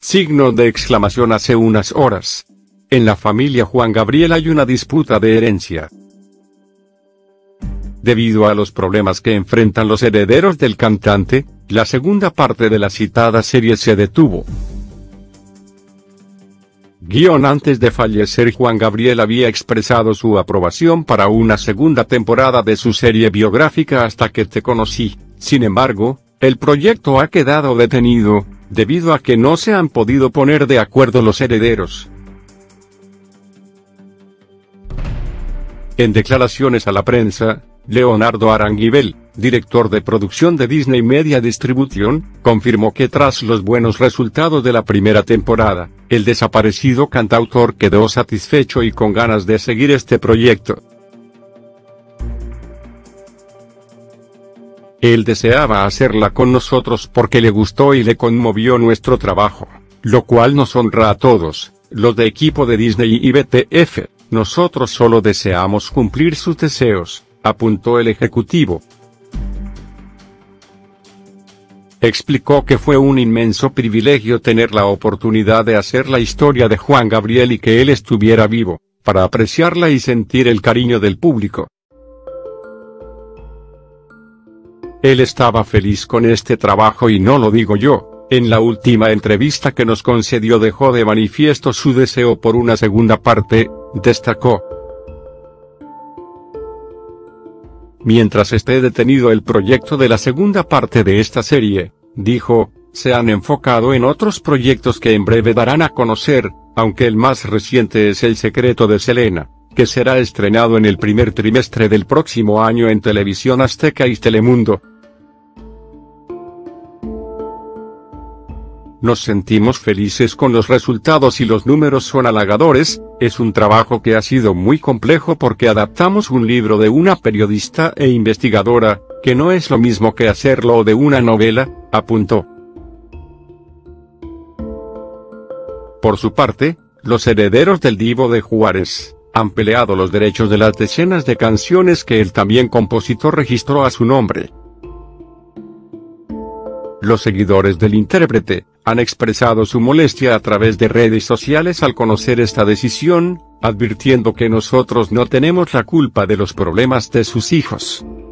Signo de exclamación hace unas horas. En la familia Juan Gabriel hay una disputa de herencia. Debido a los problemas que enfrentan los herederos del cantante, la segunda parte de la citada serie se detuvo. Antes de fallecer, Juan Gabriel había expresado su aprobación para una segunda temporada de su serie biográfica Hasta que te conocí. Sin embargo, el proyecto ha quedado detenido, debido a que no se han podido poner de acuerdo los herederos. En declaraciones a la prensa, Leonardo Aranguibel, director de producción de Disney Media Distribution, confirmó que tras los buenos resultados de la primera temporada, el desaparecido cantautor quedó satisfecho y con ganas de seguir este proyecto. Él deseaba hacerla con nosotros porque le gustó y le conmovió nuestro trabajo, lo cual nos honra a todos, los de equipo de Disney y BTF. Nosotros solo deseamos cumplir sus deseos, apuntó el ejecutivo. Explicó que fue un inmenso privilegio tener la oportunidad de hacer la historia de Juan Gabriel y que él estuviera vivo, para apreciarla y sentir el cariño del público. Él estaba feliz con este trabajo y no lo digo yo. En la última entrevista que nos concedió dejó de manifiesto su deseo por una segunda parte, destacó. Mientras esté detenido el proyecto de la segunda parte de esta serie, dijo, se han enfocado en otros proyectos que en breve darán a conocer, aunque el más reciente es El secreto de Selena, que será estrenado en el primer trimestre del próximo año en Televisión Azteca y Telemundo. Nos sentimos felices con los resultados y los números son halagadores. Es un trabajo que ha sido muy complejo porque adaptamos un libro de una periodista e investigadora, que no es lo mismo que hacerlo de una novela, apuntó. Por su parte, los herederos del Divo de Juárez han peleado los derechos de las decenas de canciones que el también compositor registró a su nombre. Los seguidores del intérprete han expresado su molestia a través de redes sociales al conocer esta decisión, advirtiendo que nosotros no tenemos la culpa de los problemas de sus hijos.